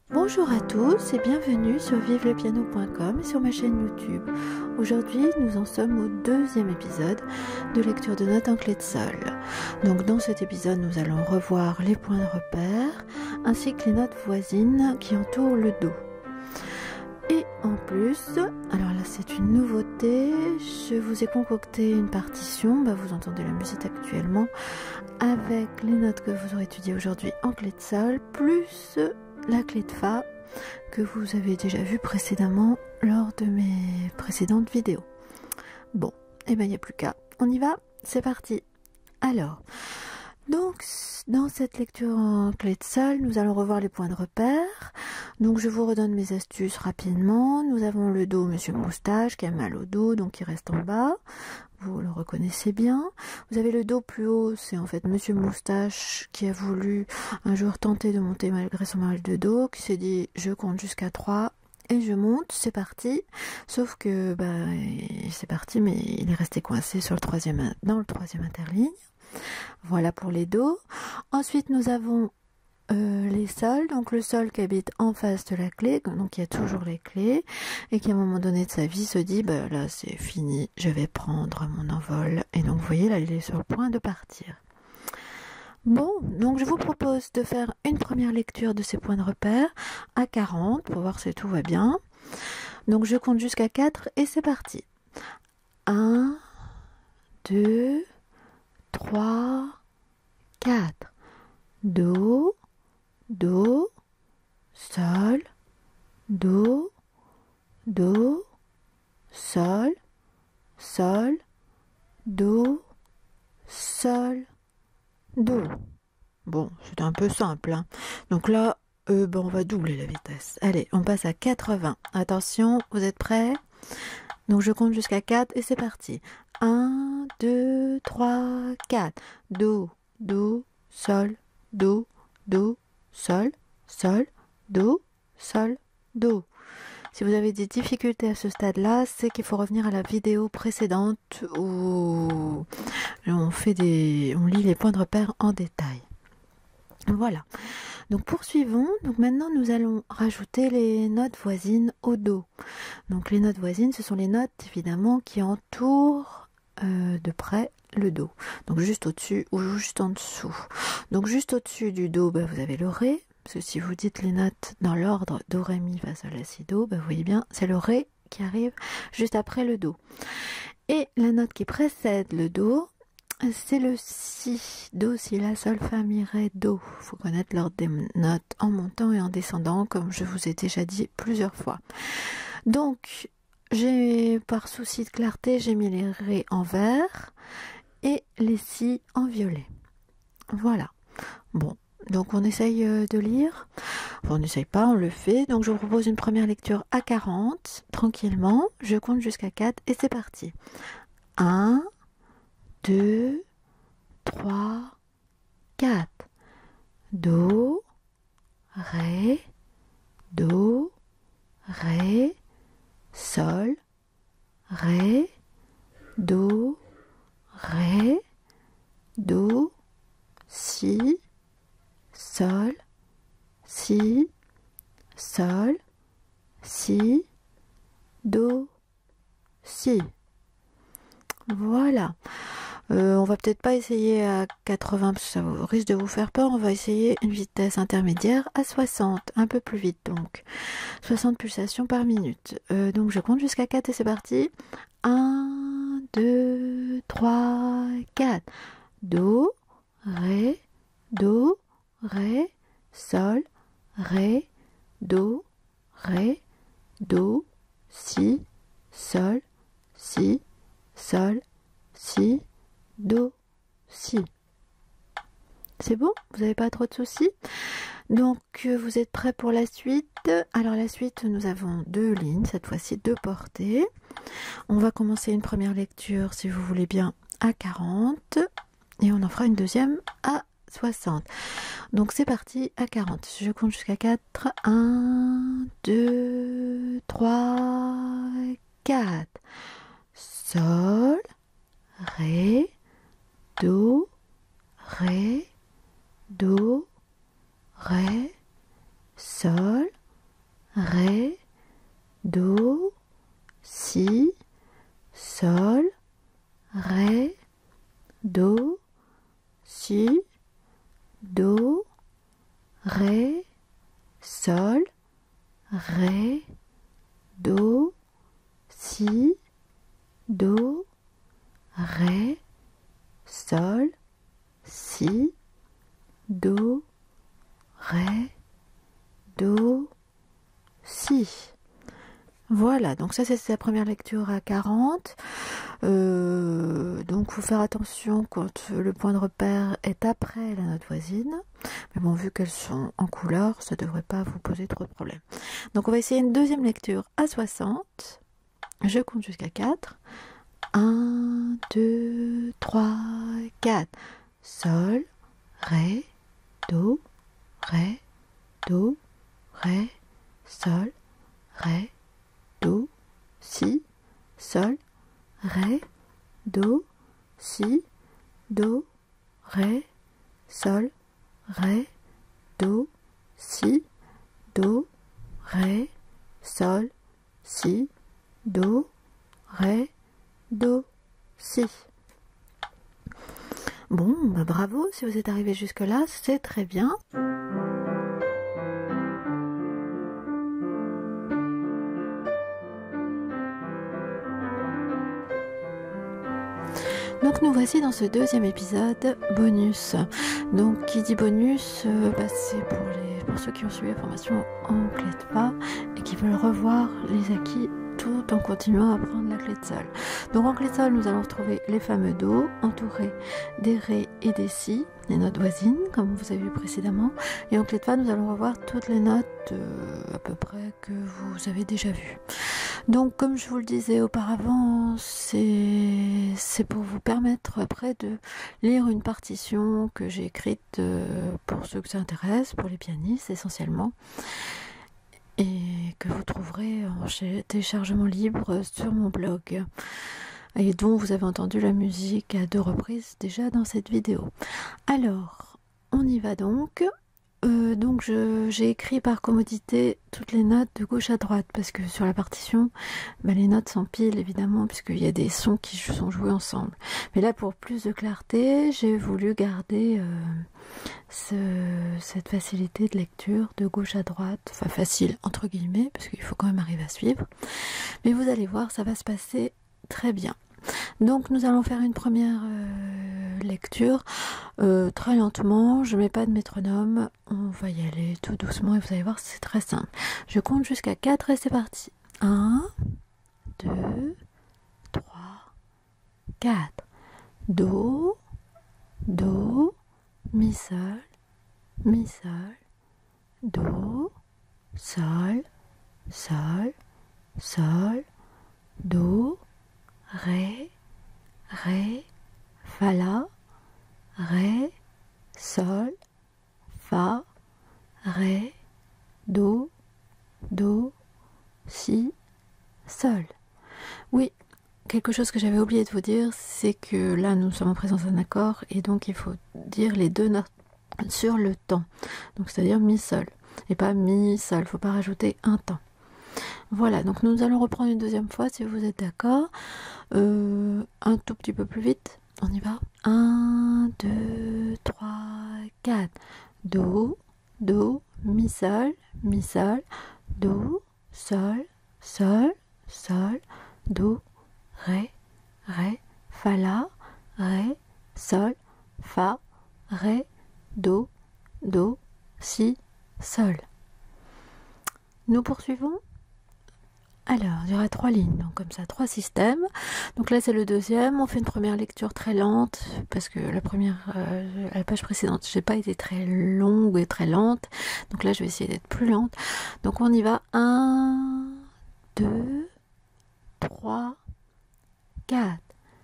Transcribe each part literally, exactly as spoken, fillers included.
Bonjour à tous et bienvenue sur vive le piano point com et sur ma chaîne YouTube. Aujourd'hui, nous en sommes au deuxième épisode de lecture de notes en clé de sol. Donc dans cet épisode, nous allons revoir les points de repère ainsi que les notes voisines qui entourent le Do. Et en plus, alors là c'est une nouveauté, je vous ai concocté une partition, bah vous entendez la musique actuellement, avec les notes que vous aurez étudiées aujourd'hui en clé de sol, plus la clé de Fa que vous avez déjà vue précédemment lors de mes précédentes vidéos. Bon, et bien il n'y a plus qu'à, on y va, c'est parti. Alors, donc dans cette lecture en clé de sol, nous allons revoir les points de repère. Donc je vous redonne mes astuces rapidement. Nous avons le Do Monsieur Moustache qui a mal au dos, donc il reste en bas. Vous le reconnaissez bien. Vous avez le Do plus haut, c'est en fait Monsieur Moustache qui a voulu un jour tenter de monter malgré son mal de dos, qui s'est dit je compte jusqu'à trois et je monte, c'est parti. Sauf que bah c'est parti, mais il est resté coincé sur le troisième, dans le troisième interligne. Voilà pour les Do. Ensuite nous avons Euh, les sols, donc le sol qui habite en face de la clé, donc il y a toujours les clés, et qui à un moment donné de sa vie se dit, bah là c'est fini, je vais prendre mon envol, et donc vous voyez là il est sur le point de partir. Bon, donc je vous propose de faire une première lecture de ces points de repère à quarante, pour voir si tout va bien. Donc je compte jusqu'à quatre, et c'est parti. un, deux, trois, quatre. Do, Do, Sol, Do, Do, Sol, Sol, Do, Sol, Do. Bon, c'est un peu simple, hein. Donc là, euh, ben on va doubler la vitesse. Allez, on passe à quatre-vingts. Attention, vous êtes prêts? Donc je compte jusqu'à quatre et c'est parti. un, deux, trois, quatre. Do, Do, Sol, Do, Do, Sol, Sol, Do, Sol, Do. Si vous avez des difficultés à ce stade-là, c'est qu'il faut revenir à la vidéo précédente où on fait des, on lit les points de repère en détail. Voilà. Donc poursuivons. Donc maintenant nous allons rajouter les notes voisines au Do. Donc les notes voisines, ce sont les notes évidemment qui entourent euh, de près le Do. Donc juste au-dessus ou juste en dessous. Donc juste au-dessus du Do, bah, vous avez le Ré. Parce que si vous dites les notes dans l'ordre Do, Ré, Mi, Fa, Sol, La, Si, Do, bah, vous voyez bien, c'est le Ré qui arrive juste après le Do. Et la note qui précède le Do, c'est le Si. Do, Si, La, Sol, Fa, Mi, Ré, Do. Il faut connaître l'ordre des notes en montant et en descendant, comme je vous ai déjà dit plusieurs fois. Donc, j'ai, par souci de clarté, j'ai mis les Ré en vert et les Si en violet. Voilà. Bon, donc on essaye de lire. Enfin, on n'essaye pas, on le fait. Donc je vous propose une première lecture à quarante, tranquillement. Je compte jusqu'à quatre et c'est parti. un, deux, trois, quatre. Do, Ré, Do, Ré, Sol, Ré, Do, Ré, Do, Si, Sol, Si, Sol, Si, Do, Si. Voilà. Euh, on va peut-être pas essayer à quatre-vingts parce que ça risque de vous faire peur. On va essayer une vitesse intermédiaire à soixante, un peu plus vite donc. soixante pulsations par minute. Euh, donc je compte jusqu'à quatre et c'est parti. un, deux, trois, quatre. Do, Ré, Do, Ré, Sol, Ré, Do, Ré, Do, Si, Sol, Si, Sol, Si, Do, Si. C'est bon? Vous n'avez pas trop de soucis? Donc vous êtes prêts pour la suite? Alors la suite, nous avons deux lignes, cette fois-ci deux portées. On va commencer une première lecture, si vous voulez bien, à quarante. Et on en fera une deuxième à soixante. Donc c'est parti à quarante. Je compte jusqu'à quatre. un, deux, trois, quatre. Sol, Ré, Do, Ré, Do, Ré, Sol, sol, ré, do, si, do, ré, sol, si, do, ré, do, si. Voilà, donc ça c'est la première lecture à quarante. Euh, donc il faut faire attention quand le point de repère est après la note voisine. Mais bon, vu qu'elles sont en couleur, ça ne devrait pas vous poser trop de problèmes. Donc on va essayer une deuxième lecture à soixante. Je compte jusqu'à quatre. un, deux, trois, quatre. Sol, ré, do, ré, do, ré, sol, ré, do, si, sol, ré, do, si, do, ré, sol, ré, do, si, do, ré, sol, si, do, ré, do, si. Bon, bah bravo, si vous êtes arrivé jusque là, c'est très bien. Donc nous voici dans ce deuxième épisode bonus. Donc qui dit bonus, euh, bah, c'est pour, les, pour ceux qui ont suivi la formation en clé de fa et qui veulent revoir les acquis tout en continuant à apprendre la clé de sol. Donc en clé de sol, nous allons retrouver les fameux do entourés des ré et des si, les notes voisines comme vous avez vu précédemment. Et en clé de fa, nous allons revoir toutes les notes euh, à peu près que vous avez déjà vues. Donc comme je vous le disais auparavant, c'est c'est pour vous permettre après de lire une partition que j'ai écrite euh, pour ceux que ça intéresse, pour les pianistes essentiellement, et que vous trouverez en téléchargement libre sur mon blog, et dont vous avez entendu la musique à deux reprises déjà dans cette vidéo. Alors, on y va donc. Euh, donc j'ai écrit par commodité toutes les notes de gauche à droite, parce que sur la partition, bah, les notes s'empilent évidemment, puisqu'il y a des sons qui sont joués ensemble. Mais là, pour plus de clarté, j'ai voulu garder euh, ce, cette facilité de lecture de gauche à droite, enfin facile entre guillemets, parce qu'il faut quand même arriver à suivre. Mais vous allez voir, ça va se passer très bien. Donc nous allons faire une première euh, lecture euh, très lentement, je ne mets pas de métronome, on va y aller tout doucement et vous allez voir, c'est très simple. Je compte jusqu'à quatre et c'est parti. un, deux, trois, quatre. Do, do, mi sol, mi sol, do, sol, sol, sol, do, ré, ré, fa la, ré, sol, fa, ré, do, do, si, sol. Oui, quelque chose que j'avais oublié de vous dire, c'est que là nous sommes en présence d'un accord et donc il faut dire les deux notes sur le temps. Donc c'est-à-dire mi sol et pas mi sol, il ne faut pas rajouter un temps. Voilà, donc nous allons reprendre une deuxième fois si vous êtes d'accord. Euh, un tout petit peu plus vite, on y va. un, deux, trois, quatre. Do, do, mi sol, mi sol, do, sol, sol, sol, do, ré, ré, fa la, ré, sol, fa, ré, do, do, si, sol. Nous poursuivons. Alors, il y aura trois lignes, donc comme ça, trois systèmes. Donc là, c'est le deuxième. On fait une première lecture très lente, parce que la première, euh, la page précédente, j'ai pas été très longue et très lente. Donc là, je vais essayer d'être plus lente. Donc on y va. un, deux, trois, quatre.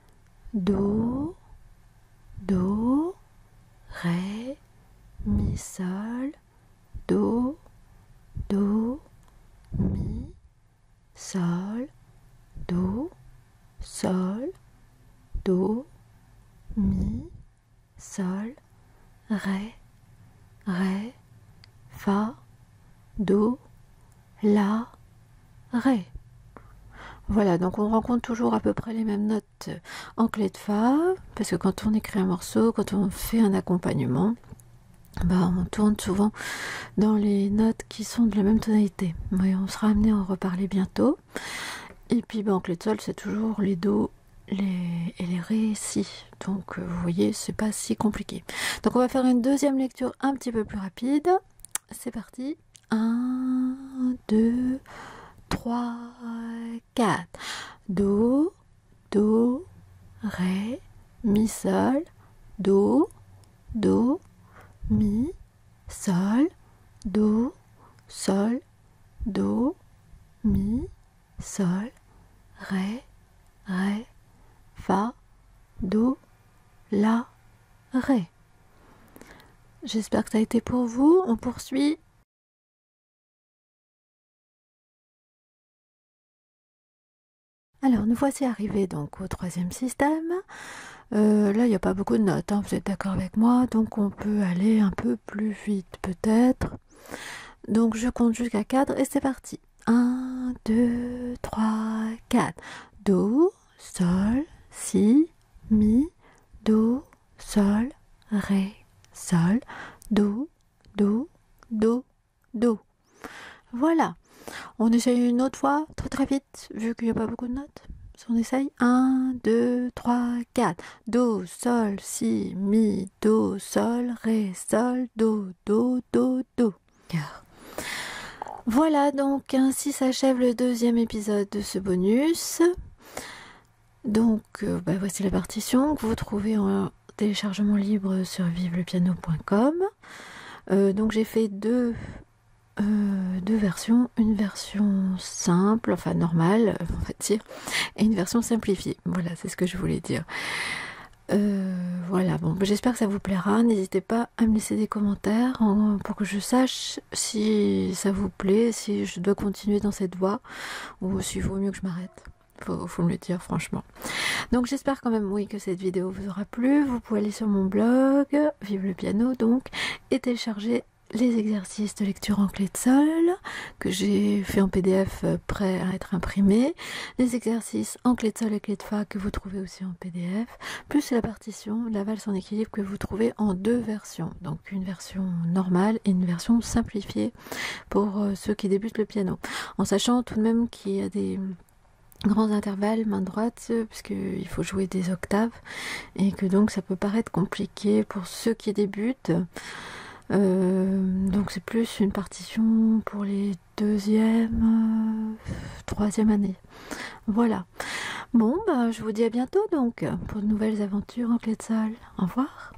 Do, do, ré, mi, sol, do, do, mi, sol, do, sol, do, mi, sol, ré, ré, fa, do, la, ré. Voilà, donc on rencontre toujours à peu près les mêmes notes en clé de fa, parce que quand on écrit un morceau, quand on fait un accompagnement, bah, on tourne souvent dans les notes qui sont de la même tonalité. Mais on sera amené à en reparler bientôt. Et puis bah, en clé de sol, c'est toujours les do les, et les ré, si. Donc vous voyez, c'est pas si compliqué. Donc on va faire une deuxième lecture un petit peu plus rapide. C'est parti. un, deux, trois, quatre. Do, do, ré, mi, sol, do, do, mi, sol, do, sol, do, mi, sol, ré, ré, fa, do, la, ré. J'espère que ça a été pour vous. On poursuit. Alors, nous voici arrivés donc au troisième système. Euh, là, il n'y a pas beaucoup de notes, hein, vous êtes d'accord avec moi, donc on peut aller un peu plus vite peut-être. Donc, je compte jusqu'à quatre et c'est parti. un, deux, trois, quatre. Do, sol, si, mi, do, sol, ré, sol, do, do, do, do. Voilà. On essaye une autre fois, très très vite, vu qu'il n'y a pas beaucoup de notes. On essaye. un, deux, trois, quatre. Do, sol, si, mi, do, sol, ré, sol, do, do, do, do. Voilà, donc ainsi s'achève le deuxième épisode de ce bonus. Donc, euh, bah, voici la partition que vous trouvez en téléchargement libre sur vive le piano point com. Euh, donc j'ai fait deux, euh, deux versions, une version simple, enfin normale, on va dire, et une version simplifiée. Voilà, c'est ce que je voulais dire. Euh, voilà, bon, j'espère que ça vous plaira. N'hésitez pas à me laisser des commentaires en, pour que je sache si ça vous plaît, si je dois continuer dans cette voie ou s'il vaut mieux que je m'arrête. Faut, faut me le dire franchement. Donc j'espère quand même oui que cette vidéo vous aura plu. Vous pouvez aller sur mon blog Vive le piano donc et télécharger les exercices de lecture en clé de sol que j'ai fait en P D F prêt à être imprimé, les exercices en clé de sol et clé de fa que vous trouvez aussi en P D F, plus la partition la valse en équilibre que vous trouvez en deux versions, donc une version normale et une version simplifiée pour ceux qui débutent le piano, en sachant tout de même qu'il y a des grands intervalles main droite puisqu'il faut jouer des octaves et que donc ça peut paraître compliqué pour ceux qui débutent. Euh, donc c'est plus une partition pour les deuxième, euh, troisième années. Voilà. Bon, bah, je vous dis à bientôt donc pour de nouvelles aventures en clé de sol. Au revoir.